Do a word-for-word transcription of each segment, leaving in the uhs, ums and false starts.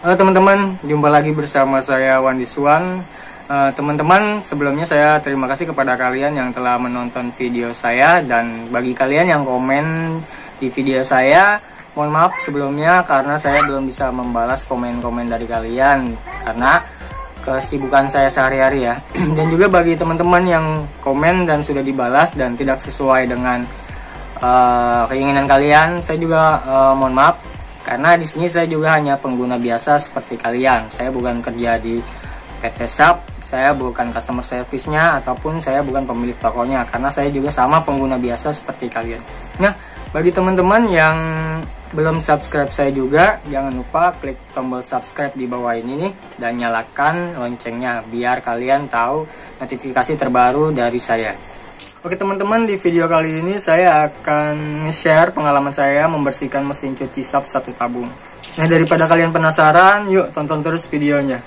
Halo teman-teman, jumpa lagi bersama saya Wandi Suwan. Uh, teman-teman, sebelumnya saya terima kasih kepada kalian yang telah menonton video saya, dan bagi kalian yang komen di video saya, mohon maaf sebelumnya karena saya belum bisa membalas komen-komen dari kalian karena kesibukan saya sehari-hari ya. Dan juga bagi teman-teman yang komen dan sudah dibalas dan tidak sesuai dengan uh, keinginan kalian, saya juga uh, mohon maaf. Karena di sini saya juga hanya pengguna biasa seperti kalian. Saya bukan kerja di P T Shop, saya bukan customer service-nya, ataupun saya bukan pemilik tokonya. Karena saya juga sama pengguna biasa seperti kalian. Nah, bagi teman-teman yang belum subscribe saya juga, jangan lupa klik tombol subscribe di bawah ini nih, dan nyalakan loncengnya biar kalian tahu notifikasi terbaru dari saya. Oke teman-teman, di video kali ini saya akan share pengalaman saya membersihkan mesin cuci S A P satu tabung. Nah, daripada kalian penasaran, yuk tonton terus videonya.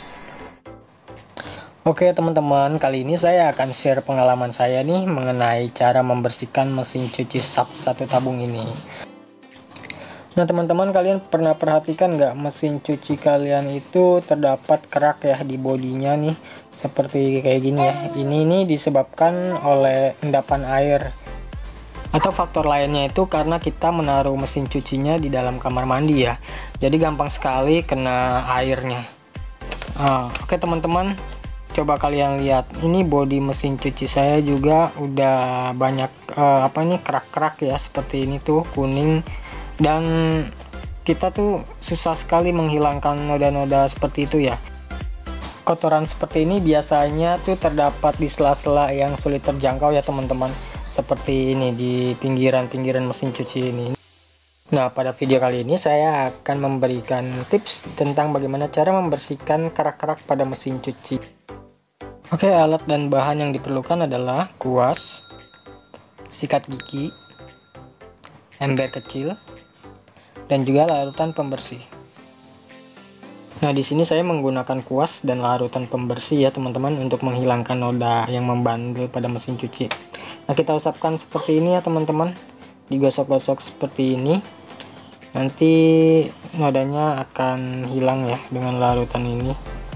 Oke teman-teman, kali ini saya akan share pengalaman saya nih mengenai cara membersihkan mesin cuci S A P satu tabung ini. Nah teman-teman, kalian pernah perhatikan nggak mesin cuci kalian itu terdapat kerak ya di bodinya nih, seperti kayak gini ya. Ini nih disebabkan oleh endapan air, atau faktor lainnya itu karena kita menaruh mesin cucinya di dalam kamar mandi ya, jadi gampang sekali kena airnya. Nah, oke teman-teman, coba kalian lihat, ini bodi mesin cuci saya juga udah banyak uh, apa nih kerak-kerak ya, seperti ini tuh kuning. Dan kita tuh susah sekali menghilangkan noda-noda seperti itu ya. Kotoran seperti ini biasanya tuh terdapat di sela-sela yang sulit terjangkau ya teman-teman, seperti ini di pinggiran-pinggiran mesin cuci ini. Nah, pada video kali ini saya akan memberikan tips tentang bagaimana cara membersihkan kerak-kerak pada mesin cuci. Oke, alat dan bahan yang diperlukan adalah kuas, sikat gigi, ember kecil, dan juga larutan pembersih. Nah, di sini saya menggunakan kuas dan larutan pembersih ya teman-teman, untuk menghilangkan noda yang membandel pada mesin cuci. Nah, kita usapkan seperti ini ya teman-teman, digosok-gosok seperti ini. Nanti nodanya akan hilang ya dengan larutan ini.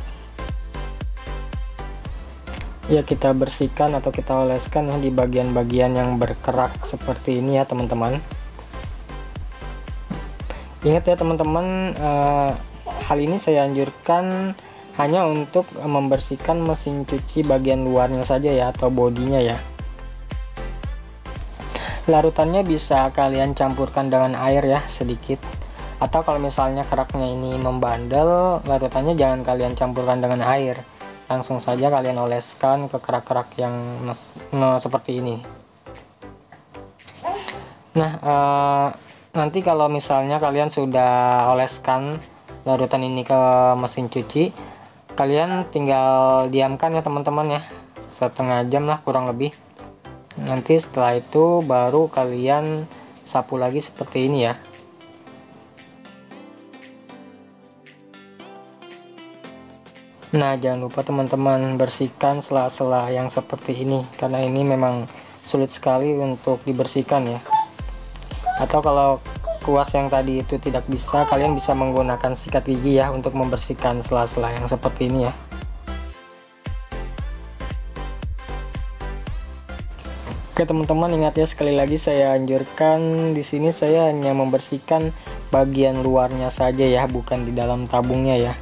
Ya, kita bersihkan atau kita oleskan ya di bagian-bagian yang berkerak seperti ini ya teman-teman. Ingat ya teman-teman, eh, hal ini saya anjurkan hanya untuk membersihkan mesin cuci bagian luarnya saja ya, atau bodinya ya. Larutannya bisa kalian campurkan dengan air ya sedikit, atau kalau misalnya keraknya ini membandel, larutannya jangan kalian campurkan dengan air, langsung saja kalian oleskan ke kerak-kerak yang seperti ini. Nah, eh, nanti kalau misalnya kalian sudah oleskan larutan ini ke mesin cuci, kalian tinggal diamkan ya teman-teman ya, setengah jam lah kurang lebih. Nanti setelah itu baru kalian sapu lagi seperti ini ya. Nah, jangan lupa teman-teman bersihkan sela-sela yang seperti ini, karena ini memang sulit sekali untuk dibersihkan ya. Atau kalau kuas yang tadi itu tidak bisa, kalian bisa menggunakan sikat gigi ya untuk membersihkan sela-sela yang seperti ini ya. Oke teman-teman, ingat ya, sekali lagi saya anjurkan di sini saya hanya membersihkan bagian luarnya saja ya, bukan di dalam tabungnya ya.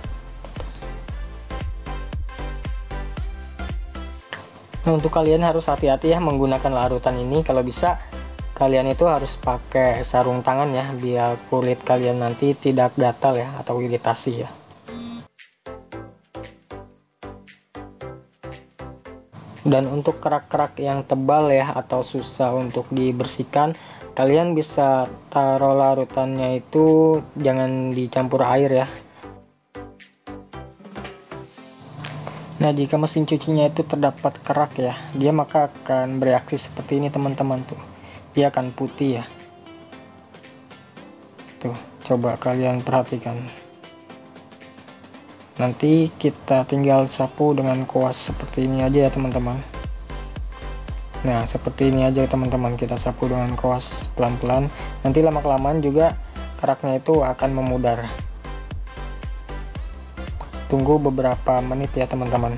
Nah, untuk kalian harus hati-hati ya menggunakan larutan ini. Kalau bisa kalian itu harus pakai sarung tangan ya, biar kulit kalian nanti tidak gatal ya, atau iritasi ya. Dan untuk kerak-kerak yang tebal ya, atau susah untuk dibersihkan, kalian bisa taruh larutannya itu jangan dicampur air ya. Nah, jika mesin cucinya itu terdapat kerak ya, dia maka akan bereaksi seperti ini teman-teman tuh. Dia akan putih ya. Tuh, coba kalian perhatikan. Nanti kita tinggal sapu dengan kuas seperti ini aja ya teman-teman. Nah, seperti ini aja teman-teman, kita sapu dengan kuas pelan-pelan. Nanti lama-kelamaan juga keraknya itu akan memudar. tunggu beberapa menit ya teman-teman.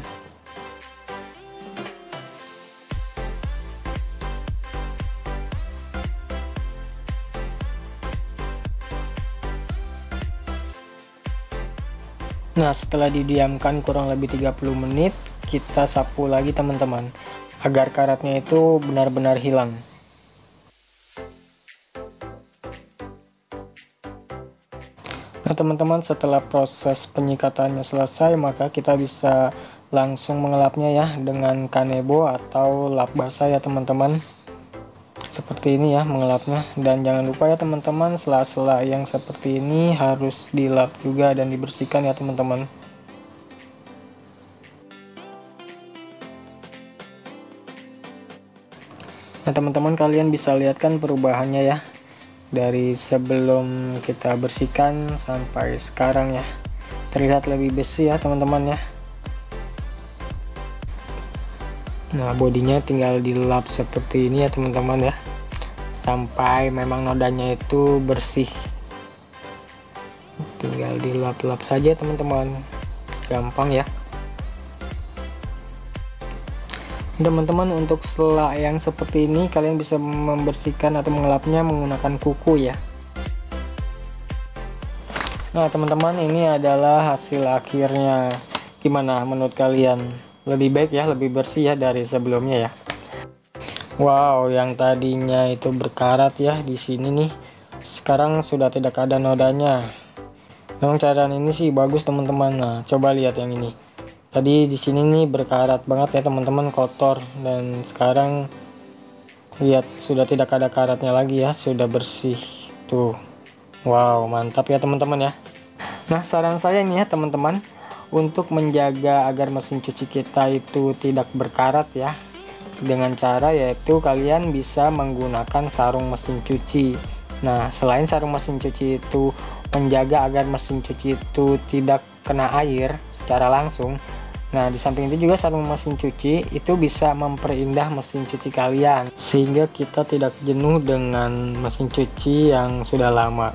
Nah, setelah didiamkan kurang lebih tiga puluh menit, kita sapu lagi teman-teman, agar karatnya itu benar-benar hilang. Nah teman-teman, setelah proses penyikatannya selesai, maka kita bisa langsung mengelapnya ya dengan kanebo atau lap basah ya teman-teman. Seperti ini ya mengelapnya, dan jangan lupa ya teman-teman, sela-sela yang seperti ini harus dilap juga dan dibersihkan ya teman-teman. Nah teman-teman, kalian bisa lihat kan perubahannya ya, dari sebelum kita bersihkan sampai sekarang ya, terlihat lebih bersih ya teman-teman ya. Nah bodinya tinggal dilap seperti ini ya teman-teman ya, sampai memang nodanya itu bersih. Tinggal dilap-lap saja teman-teman, gampang ya teman-teman. Untuk sela yang seperti ini kalian bisa membersihkan atau mengelapnya menggunakan kuku ya. Nah teman-teman, ini adalah hasil akhirnya. Gimana menurut kalian? Lebih baik ya, lebih bersih ya dari sebelumnya ya. Wow, yang tadinya itu berkarat ya di sini nih, sekarang sudah tidak ada nodanya. Memang cara ini sih bagus teman-teman. Nah, coba lihat yang ini. Tadi di sini nih berkarat banget ya teman-teman, kotor, dan sekarang lihat sudah tidak ada karatnya lagi ya, sudah bersih tuh. Wow, mantap ya teman-teman ya. Nah, saran saya nih ya teman-teman, untuk menjaga agar mesin cuci kita itu tidak berkarat ya, dengan cara yaitu kalian bisa menggunakan sarung mesin cuci. Nah, selain sarung mesin cuci itu menjaga agar mesin cuci itu tidak kena air secara langsung, nah di samping itu juga sarung mesin cuci itu bisa memperindah mesin cuci kalian, sehingga kita tidak jenuh dengan mesin cuci yang sudah lama.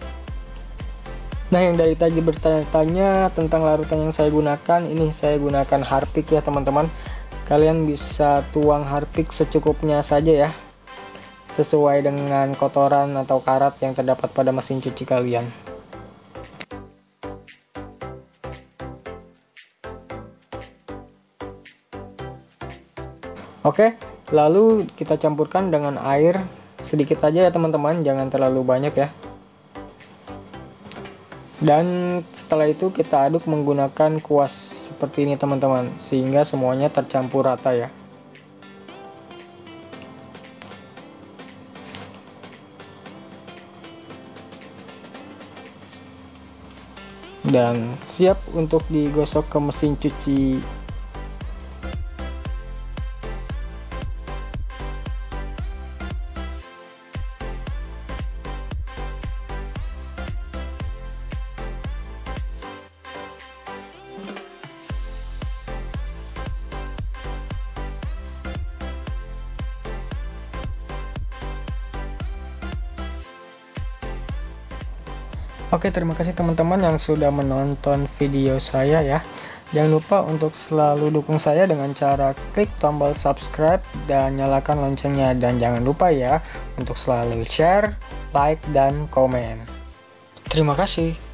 Nah, yang dari tadi bertanya-tanya tentang larutan yang saya gunakan, ini saya gunakan Harpic ya teman-teman. Kalian bisa tuang Harpic secukupnya saja ya, sesuai dengan kotoran atau karat yang terdapat pada mesin cuci kalian. Oke, lalu kita campurkan dengan air sedikit aja ya teman-teman, jangan terlalu banyak ya. Dan setelah itu kita aduk menggunakan kuas seperti ini teman-teman, sehingga semuanya tercampur rata ya. Dan siap untuk digosok ke mesin cuci. Oke, terima kasih teman-teman yang sudah menonton video saya ya. Jangan lupa untuk selalu dukung saya dengan cara klik tombol subscribe dan nyalakan loncengnya. Dan jangan lupa ya untuk selalu share, like, dan komen. Terima kasih.